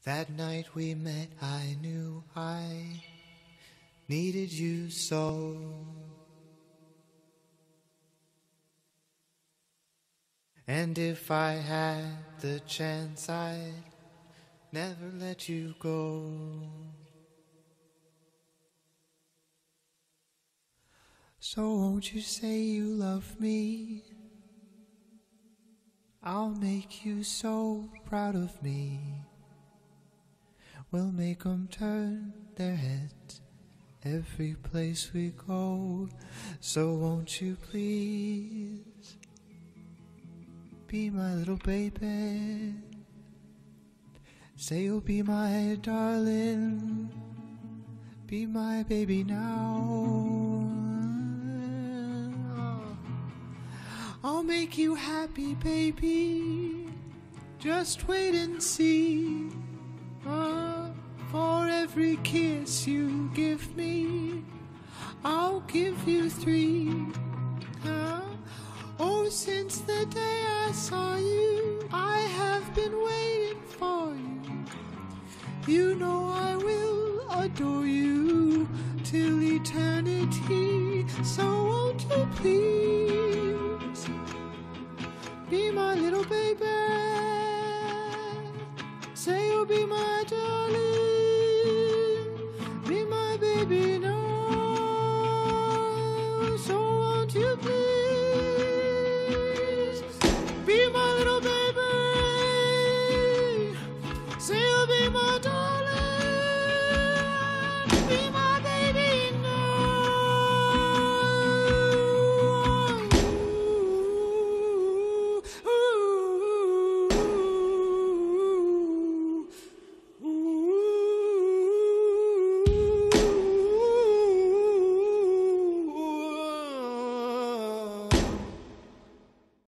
That night we met, I knew I needed you so. And if I had the chance, I'd never let you go. So won't you say you love me? I'll make you so proud of me. We'll make 'em turn their heads every place we go. So won't you please be my little baby? Say you'll be my darling, be my baby now. I'll make you happy, baby, just wait and see. For every kiss you give me, I'll give you 3. Oh, since the day I saw you, I have been waiting for you. You know I will adore you till eternity. So won't you please be my little baby? Say you'll be my darling.